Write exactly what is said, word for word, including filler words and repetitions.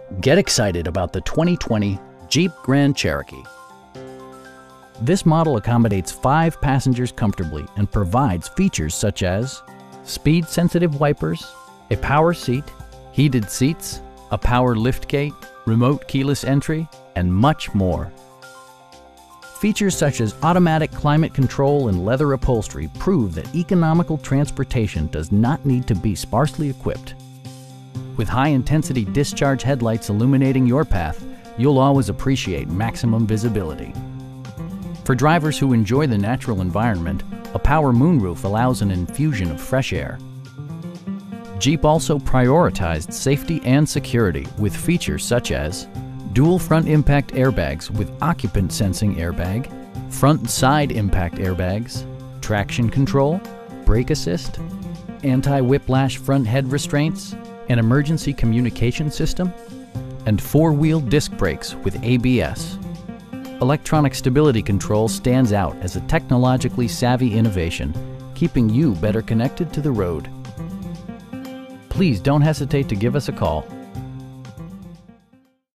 Get excited about the twenty twenty Jeep Grand Cherokee. This model accommodates five passengers comfortably and provides features such as speed-sensitive wipers, a power seat, heated seats, a power liftgate, remote keyless entry, and much more. Features such as automatic climate control and leather upholstery prove that economical transportation does not need to be sparsely equipped. With high-intensity discharge headlights illuminating your path, you'll always appreciate maximum visibility. For drivers who enjoy the natural environment, a power moonroof allows an infusion of fresh air. Jeep also prioritized safety and security with features such as dual front impact airbags with occupant sensing airbag, front and side impact airbags, traction control, brake assist, anti-whiplash front head restraints, an emergency communication system, and four-wheel disc brakes with A B S. Electronic stability control stands out as a technologically savvy innovation, keeping you better connected to the road. Please don't hesitate to give us a call.